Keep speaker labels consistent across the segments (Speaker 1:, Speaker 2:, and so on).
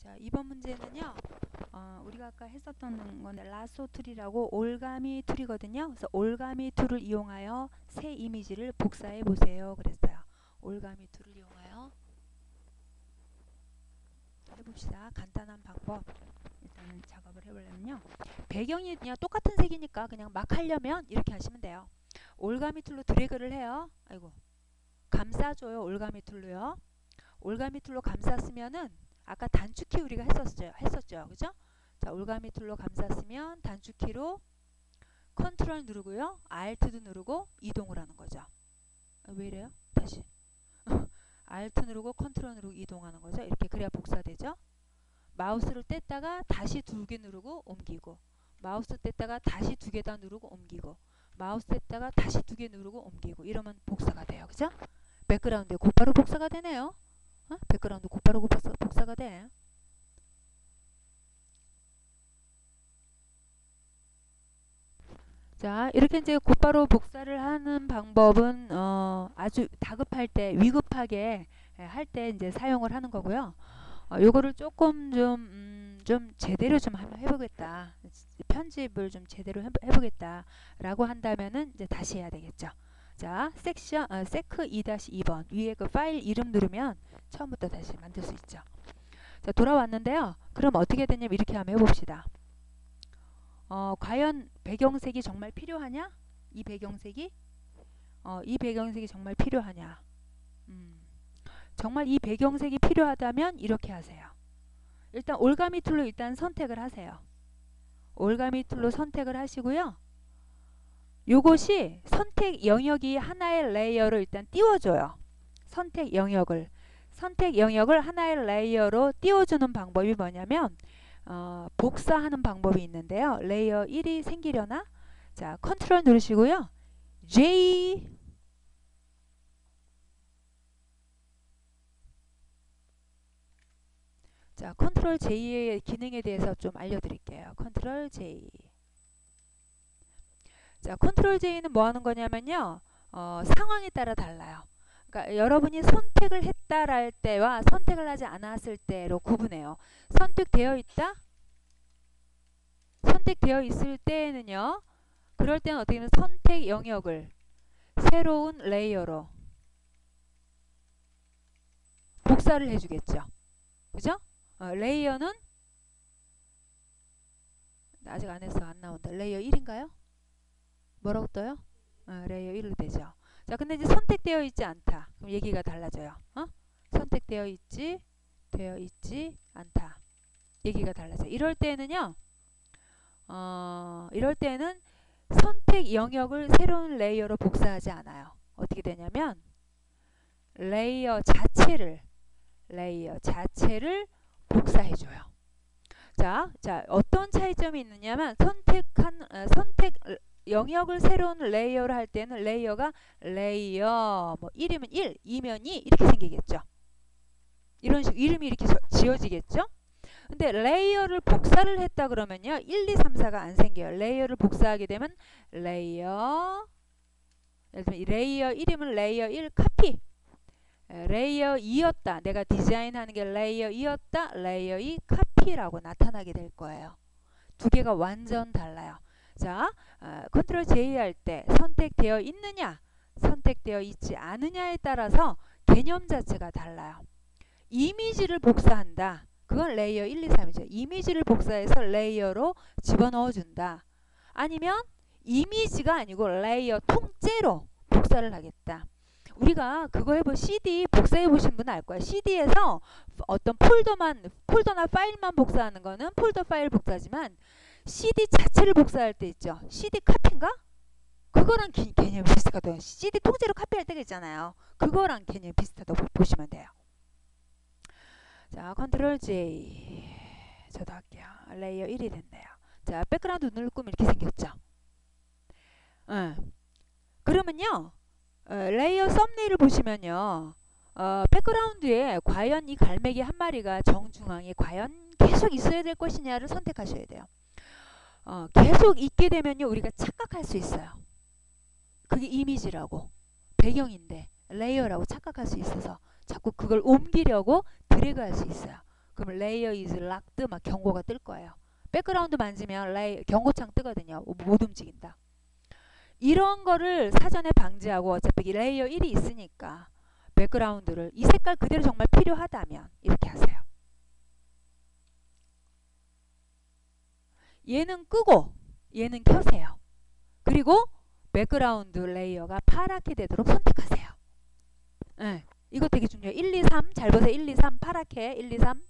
Speaker 1: 자, 이번 문제는요. 우리가 아까 했었던 건데 라소 툴이라고 올가미 툴이거든요. 그래서 올가미 툴을 이용하여 새 이미지를 복사해 보세요. 그랬어요. 올가미 툴을 이용하여 해봅시다. 간단한 방법. 일단은 작업을 해보려면요. 배경이 그냥 똑같은 색이니까 그냥 막 하려면 이렇게 하시면 돼요. 올가미 툴로 드래그를 해요. 아이고. 감싸줘요. 올가미 툴로요. 올가미 툴로 감쌌으면은 아까 단축키 우리가 했었죠. 그죠? 자, 올가미 툴로 감쌌으면 단축키로 컨트롤 누르고요. 알트도 누르고 이동을 하는 거죠. 왜 이래요? 다시. 알트 누르고 컨트롤 누르고 이동하는 거죠. 이렇게 그래야 복사되죠. 마우스를 뗐다가 다시 2개 누르고 옮기고, 마우스 뗐다가 다시 2개 다 누르고 옮기고, 마우스 뗐다가 다시 2개 누르고 옮기고, 이러면 복사가 돼요. 그죠? 백그라운드에 곧바로 복사가 되네요. 백그라운드 곧바로 복사가 돼. 자, 이렇게 이제 곧바로 복사를 하는 방법은 아주 다급할 때, 위급하게 할 때 이제 사용을 하는 거고요. 요거를 조금 좀 제대로 좀 한번 해보겠다. 편집을 좀 제대로 해보겠다라고 한다면은 이제 다시 해야 되겠죠. 자, 세크 2-2번 위에 그 파일 이름 누르면 처음부터 다시 만들 수 있죠. 자, 돌아왔는데요. 그럼 어떻게 되냐면 이렇게 한번 해봅시다. 과연 배경색이 정말 필요하냐? 이 배경색이 정말 필요하냐? 정말 이 배경색이 필요하다면 이렇게 하세요. 일단 올가미 툴로 일단 선택을 하세요. 올가미 툴로 선택을 하시고요. 요것이 선택 영역이 하나의 레이어로 일단 띄워줘요. 선택 영역을 하나의 레이어로 띄워주는 방법이 뭐냐면 복사하는 방법이 있는데요. 레이어 1이 생기려나? 자, 컨트롤 누르시고요. J 자, 컨트롤 J의 기능에 대해서 좀 알려드릴게요. 컨트롤 J. 자, 컨트롤 J는 뭐 하는 거냐면요. 상황에 따라 달라요. 그러니까 여러분이 선택을 했다랄 때와 선택을 하지 않았을 때로 구분해요. 선택되어 있을 때에는요. 그럴 때는 어떻게 하면 선택 영역을 새로운 레이어로 복사를 해주겠죠. 그죠? 레이어는 아직 안 해서 안 나온다. 레이어 1인가요? 뭐라고 떠요? 레이어 1로 되죠. 자, 근데 이제 선택되어 있지 않다. 그럼 얘기가 달라져요. 선택되어 있지 않다. 얘기가 달라져요. 이럴 때는요. 이럴 때는 선택 영역을 새로운 레이어로 복사하지 않아요. 어떻게 되냐면 레이어 자체를 복사해줘요. 자, 어떤 차이점이 있느냐면 선택 영역을 새로운 레이어로 할 때는 레이어가 레이어 뭐 1이면 1, 2면 2 이렇게 생기겠죠. 이런 식으로 이름이 이렇게 지어지겠죠. 근데 레이어를 복사를 했다 그러면요. 1, 2, 3, 4가 안 생겨요. 레이어를 복사하게 되면 레이어 예를 들면 레이어 1이면 레이어 1 카피, 레이어 2였다. 내가 디자인하는 게 레이어 2였다. 레이어 2 카피라고 나타나게 될 거예요. 두 개가 완전 달라요. 자, 컨트롤 J 할 때 선택되어 있느냐, 선택되어 있지 않느냐에 따라서 개념 자체가 달라요. 이미지를 복사한다. 그건 레이어 1, 2, 3이죠. 이미지를 복사해서 레이어로 집어넣어 준다. 아니면 이미지가 아니고 레이어 통째로 복사를 하겠다. 우리가 그거 CD 복사해 보신 분은 알 거야. CD에서 어떤 폴더나 파일만 복사하는 거는 폴더 파일 복사지만 CD 자체를 복사할 때 있죠. CD 카피인가? 그거랑 개념이 비슷하거든요. CD 통째로 카피할 때가 있잖아요. 그거랑 개념이 비슷하다고 보시면 돼요. 자, 컨트롤 J. 저도 할게요. 레이어 1이 됐네요. 자, 백그라운드 눈을 꾸면 이렇게 생겼죠. 그러면요. 레이어 썸네일을 보시면요. 백그라운드에 과연 이 갈매기 한 마리가 정중앙에 과연 계속 있어야 될 것이냐를 선택하셔야 돼요. 계속 있게 되면요. 우리가 착각할 수 있어요. 그게 이미지라고 배경인데 레이어라고 착각할 수 있어서 자꾸 그걸 옮기려고 드래그 할 수 있어요. 그럼 layer is locked 막 경고가 뜰 거예요. 백그라운드 만지면 경고창 뜨거든요. 못 움직인다. 이런 거를 사전에 방지하고 어차피 레이어 1이 있으니까 백그라운드를 이 색깔 그대로 정말 필요하다면 이렇게 하세요. 얘는 끄고 얘는 켜세요. 그리고 백그라운드 레이어가 파랗게 되도록 선택하세요. 네, 이거 되게 중요해요. 1, 2, 3 잘 보세요. 1, 2, 3 파랗게 1, 2, 3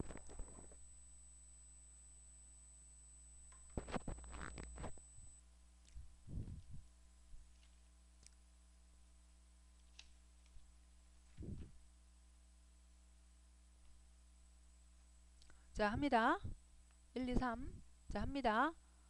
Speaker 1: 자 합니다. 1, 2, 3 자 합니다.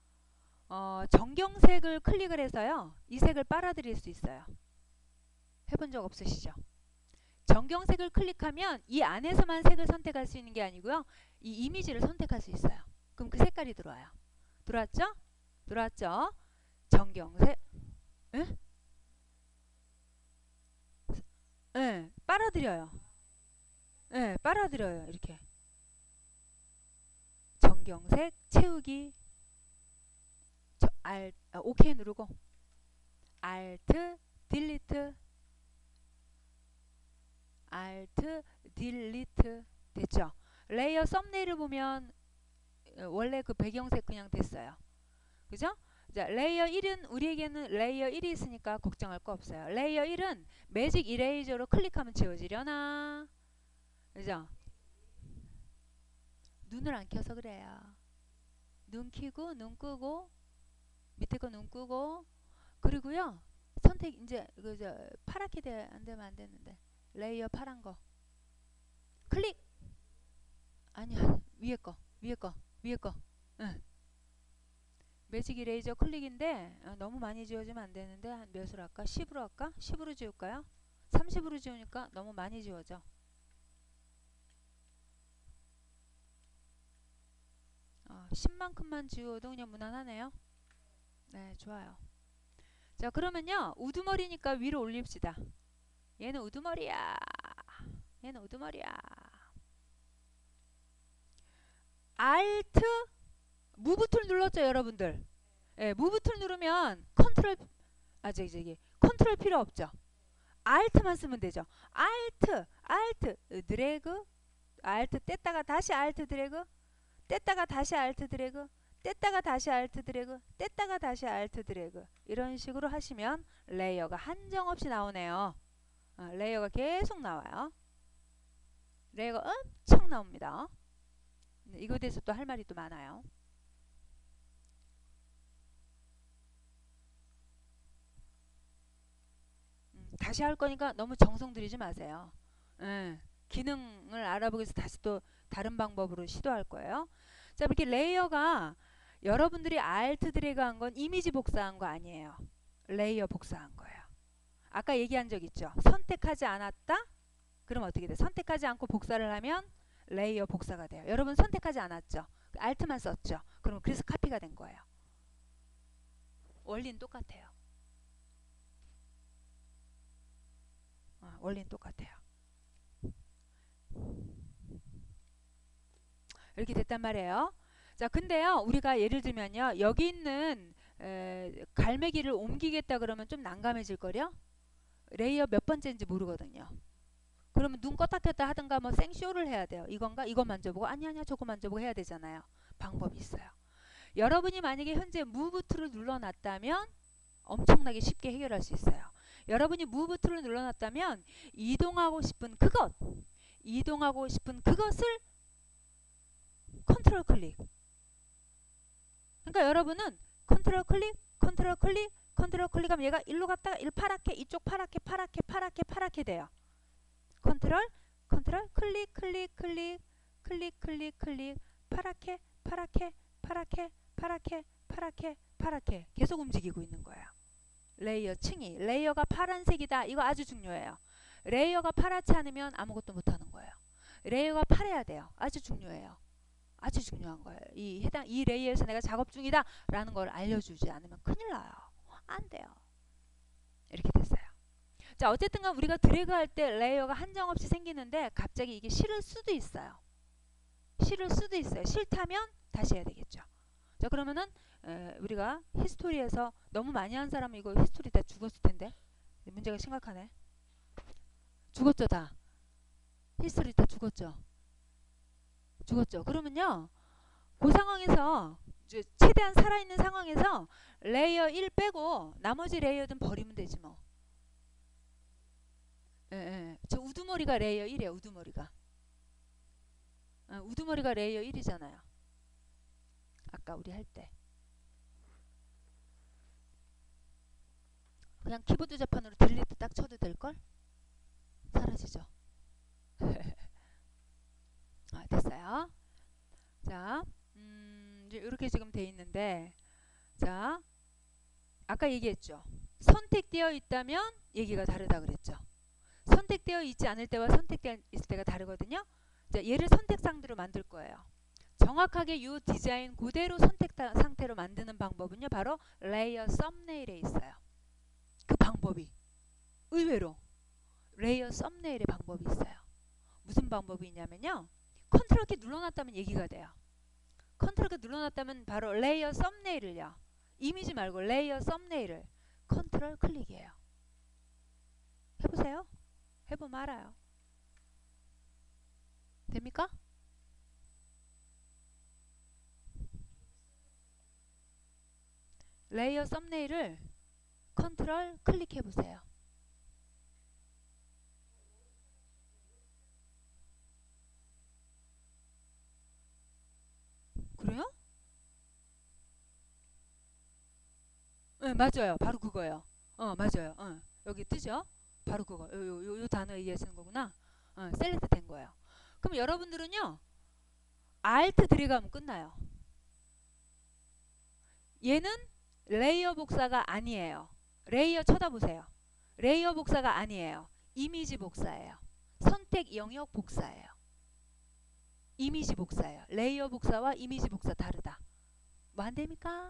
Speaker 1: 정경색을 클릭을 해서요. 이 색을 빨아들일 수 있어요. 해본 적 없으시죠? 정경색을 클릭하면 이 안에서만 색을 선택할 수 있는 게 아니고요. 이 이미지를 선택할 수 있어요. 그럼 그 색깔이 들어와요. 들어왔죠? 들어왔죠? 정경색 응? 네, 빨아들여요. 네, 빨아들여요. 이렇게 정경색 채우기 OK 누르고 Alt Delete Alt Delete 됐죠? 레이어 썸네일을 보면 원래 그 배경색 그냥 됐어요. 그죠? 자, 레이어 1은 우리에게는 레이어 1이 있으니까 걱정할 거 없어요. 레이어 1은 매직 이레이저로 클릭하면 지워지려나? 그죠? 눈을 안 켜서 그래요. 눈 켜고 눈 끄고 밑에 거 눈 끄고 그리고요. 선택 이제 그저 파랗게 안 되면 안 되는데 레이어 파란 거 클릭 아니야 위에 거 위에 거 응. 매직 이레이저 클릭인데 너무 많이 지워지면 안 되는데 한 몇으로 할까? 10으로 할까? 10으로 지울까요? 30으로 지우니까 너무 많이 지워져. 10만큼만 지워도 그냥 무난하네요. 네, 좋아요. 자, 그러면요. 우두머리니까 위로 올립시다. 얘는 우두머리야. 얘는 우두머리야. Alt 무브 툴 눌렀죠, 여러분들? 예, 무브 툴 누르면 컨트롤 컨트롤 필요 없죠. Alt만 쓰면 되죠. Alt 드래그 Alt 뗐다가 다시 Alt 드래그 뗐다가 다시 Alt 드래그 뗐다가 다시 Alt 드래그 뗐다가 다시 Alt 드래그 이런 식으로 하시면 레이어가 한정없이 나오네요. 레이어가 계속 나와요. 레이어가 엄청 나옵니다. 이거에 대해서 또 할 말이 또 많아요. 다시 할 거니까 너무 정성 들이지 마세요. 기능을 알아보기 위해서 다시 또 다른 방법으로 시도할 거예요. 자, 이렇게 레이어가 여러분들이 Alt 드래그 한 건 이미지 복사한 거 아니에요. 레이어 복사한 거예요. 아까 얘기한 적 있죠. 선택하지 않았다? 그럼 어떻게 돼? 선택하지 않고 복사를 하면 레이어 복사가 돼요. 여러분 선택하지 않았죠? Alt만 썼죠? 그럼 그래서 카피가 된 거예요. 원리는 똑같아요. 원리는 똑같아요. 이렇게 됐단 말이에요. 자, 근데요, 우리가 예를 들면요, 여기 있는 갈매기를 옮기겠다 그러면 좀 난감해질 거려? 레이어 몇 번째인지 모르거든요. 그러면 눈 껐다 켰다 하든가 뭐 생쇼를 해야 돼요. 이건가? 이거 만져보고 아니야 저거 만져보고 해야 되잖아요. 방법이 있어요. 여러분이 만약에 현재 무브 툴을 눌러놨다면 엄청나게 쉽게 해결할 수 있어요. 여러분이 무브 툴을 눌러놨다면 이동하고 싶은 그것을 컨트롤 클릭. 그러니까 여러분은 컨트롤 클릭하면 얘가 일로 갔다가 파랗게 이쪽 파랗게 돼요. 컨트롤 클릭 파랗게 계속 움직이고 있는 거예요. 레이어 층이 레이어가 파란색이다. 이거 아주 중요해요. 레이어가 파랗지 않으면 아무것도 못하는 거예요. 레이어가 파래야 돼요. 아주 중요해요. 아주 중요한 거예요. 이 레이어에서 내가 작업 중이다 라는 걸 알려주지 않으면 큰일 나요. 안 돼요. 이렇게 됐어요. 자, 어쨌든 간 우리가 드래그 할 때 레이어가 한정없이 생기는데 갑자기 이게 싫을 수도 있어요. 싫을 수도 있어요. 싫다면 다시 해야 되겠죠. 자, 그러면은 우리가 히스토리에서 너무 많이 한 사람은 이거 히스토리 다 죽었을 텐데. 문제가 심각하네. 죽었죠, 다. 히스토리 다 죽었죠. 죽었죠. 그러면요, 그 상황에서 최대한 살아있는 상황에서 레이어 1 빼고 나머지 레이어든 버리면 되지 뭐. 저 우두머리가 레이어 1이에요. 우두머리가. 우두머리가 레이어 1이잖아요. 아까 우리 할 때. 그냥 키보드 자판으로 딜리트 딱 쳐도 될걸? 사라지죠. 됐어요. 자, 이제 이렇게 지금 돼 있는데, 자, 아까 얘기했죠. 선택되어 있다면 얘기가 다르다 그랬죠. 선택되어 있지 않을 때와 선택되어 있을 때가 다르거든요. 자, 얘를 선택 상태로 만들 거예요. 정확하게 이 디자인 그대로 선택 상태로 만드는 방법은요, 바로 레이어 썸네일에 있어요. 그 방법이 의외로 레이어 썸네일의 방법이 있어요. 무슨 방법이 있냐면요, 컨트롤 키 눌러놨다면 얘기가 돼요. 컨트롤 키 눌러놨다면 바로 레이어 썸네일을요, 이미지 말고 레이어 썸네일을 컨트롤 클릭이에요. 해보세요. 해보면 알아요. 됩니까? 레이어 썸네일을 컨트롤 클릭해보세요. 그래요? 네, 맞아요. 바로 그거예요. 맞아요. 여기 뜨죠? 바로 그거. 요 단어 얘기하시는 거구나. 셀렉트 된 거예요. 그럼 여러분들은요, Alt 들어가면 끝나요. 얘는 레이어 복사가 아니에요. 레이어 쳐다보세요. 레이어 복사가 아니에요. 이미지 복사예요. 선택 영역 복사예요. 이미지 복사예요. 레이어 복사와 이미지 복사 다르다. 뭐 안 됩니까?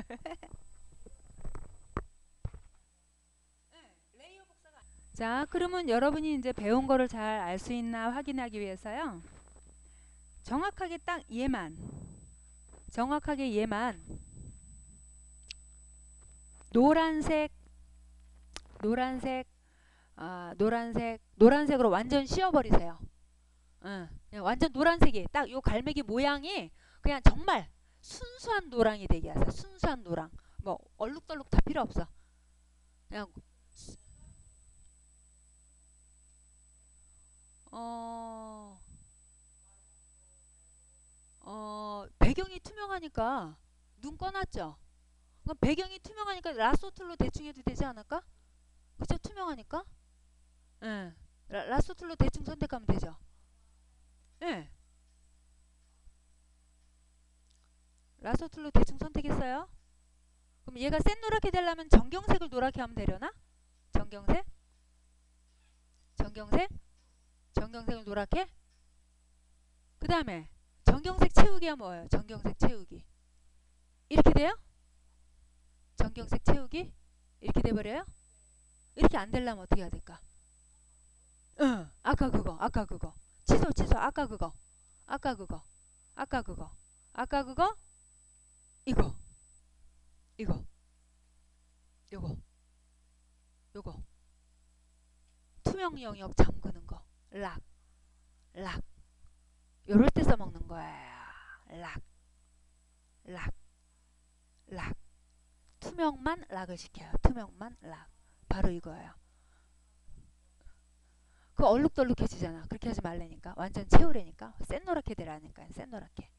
Speaker 1: 자, 그러면 여러분이 이제 배운 거를 잘 알 수 있나 확인하기 위해서요, 정확하게 딱 얘만, 정확하게 얘만 노란색으로 완전 씌워버리세요. 그냥 완전 노란색이 딱 요 갈매기 모양이 그냥 정말 순수한 노랑이 되게 하세요. 순수한 노랑. 뭐 얼룩덜룩 다 필요 없어. 그냥 배경이 투명하니까 눈 꺼놨죠. 그럼 배경이 투명하니까 라쏘 툴로 대충 해도 되지 않을까? 그쵸? 투명하니까. 예. 라쏘 툴로 대충 선택하면 되죠. 예. 라쏘 툴로 대충 선택했어요. 그럼 얘가 센 노랗게 되려면 정경색을 노랗게 하면 되려나? 정경색? 정경색을 노랗게? 그 다음에 정경색 채우기가 뭐예요? 정경색 채우기. 이렇게 돼요? 정경색 채우기? 이렇게 돼버려요? 이렇게 안 되려면 어떻게 해야 될까? 아까 그거. 취소. 아까 그거. 이거. 요거. 투명 영역 잠그는 거. 락. 요럴 때 써먹는 거예요. 락. 투명만 락을 시켜요. 투명만 락. 바로 이거예요. 그 얼룩덜룩해지잖아. 그렇게 하지 말라니까. 완전 채우라니까. 센 노랗게 되라니까. 센 노랗게.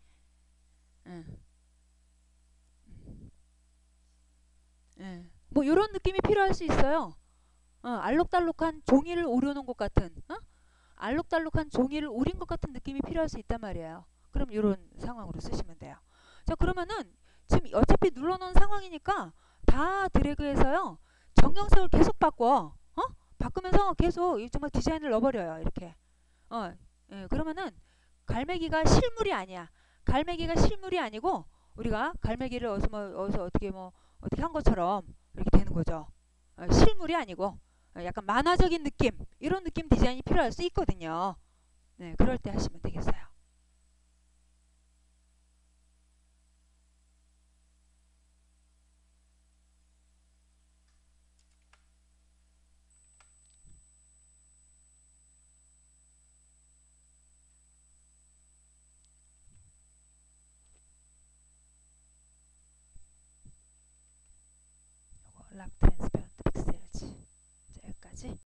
Speaker 1: 뭐 요런 느낌이 필요할 수 있어요. 알록달록한 종이를 오려놓은 것 같은, 알록달록한 종이를 오린 것 같은 느낌이 필요할 수 있단 말이에요. 그럼 이런 상황으로 쓰시면 돼요. 자, 그러면은 지금 어차피 눌러놓은 상황이니까 다 드래그해서요, 정경색을 계속 바꿔. 바꾸면서 계속 정말 디자인을 넣어버려요. 이렇게. 그러면은 갈매기가 실물이 아니야. 갈매기가 실물이 아니고 우리가 갈매기를 어디서 어떻게 한 것처럼 이렇게 되는 거죠. 실물이 아니고 약간 만화적인 느낌, 이런 느낌 디자인이 필요할 수 있거든요. 네, 그럴 때 하시면 되겠어요. 블락 트랜스페런트 픽셀즈. 자, 여기까지.